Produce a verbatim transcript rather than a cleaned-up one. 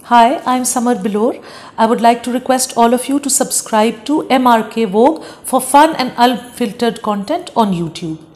Hi, I'm Samar Bilour. I would like to request all of you to subscribe to M R K Vogue for fun and unfiltered content on YouTube.